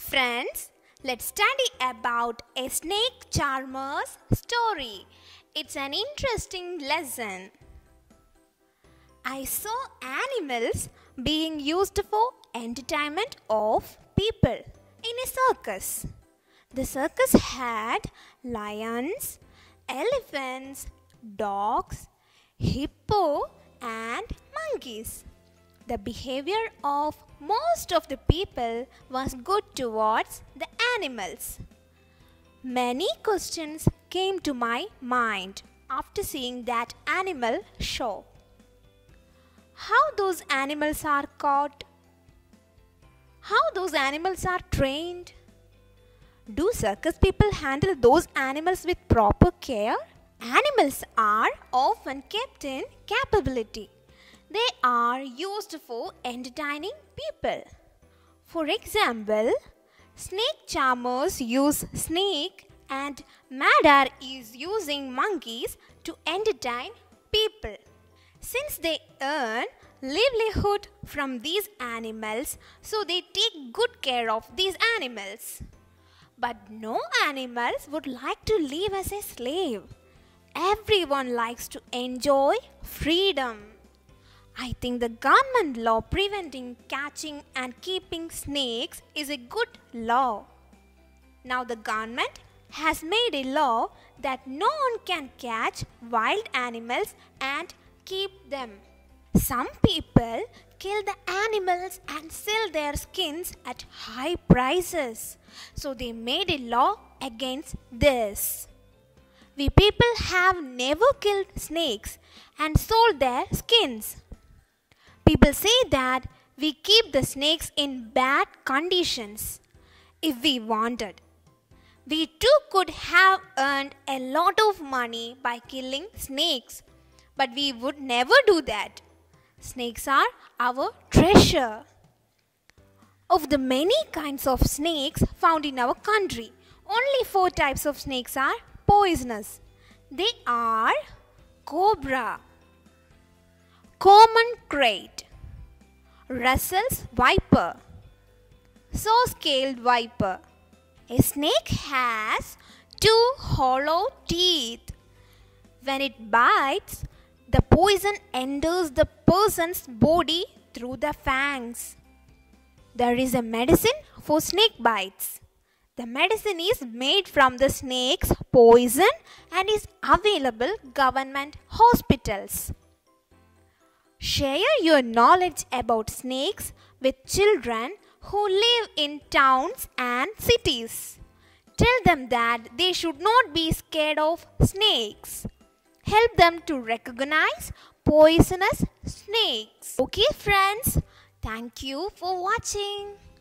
Friends, let's study about a snake charmer's story. It's an interesting lesson. I saw animals being used for entertainment of people in a circus. The circus had lions, elephants, dogs, hippo and monkeys. The behavior of most of the people was good towards the animals. Many questions came to my mind after seeing that animal show. How those animals are caught? How those animals are trained? Do circus people handle those animals with proper care? Animals are often kept in captivity. They are used for entertaining people. For example, snake charmers use snake and Madar is using monkeys to entertain people. Since they earn livelihood from these animals, so they take good care of these animals. But no animals would like to live as a slave. Everyone likes to enjoy freedom. I think the government law preventing catching and keeping snakes is a good law. Now the government has made a law that no one can catch wild animals and keep them. Some people kill the animals and sell their skins at high prices. So they made a law against this. We people have never killed snakes and sold their skins. People say that we keep the snakes in bad conditions if we wanted. We too could have earned a lot of money by killing snakes, but we would never do that. Snakes are our treasure. Of the many kinds of snakes found in our country, only 4 types of snakes are poisonous. They are cobra, common krait, Russell's viper, saw-scaled viper. A snake has 2 hollow teeth. When it bites, the poison enters the person's body through the fangs. There is a medicine for snake bites. The medicine is made from the snake's poison and is available in government hospitals. Share your knowledge about snakes with children who live in towns and cities. Tell them that they should not be scared of snakes. Help them to recognize poisonous snakes. Okay friends, thank you for watching.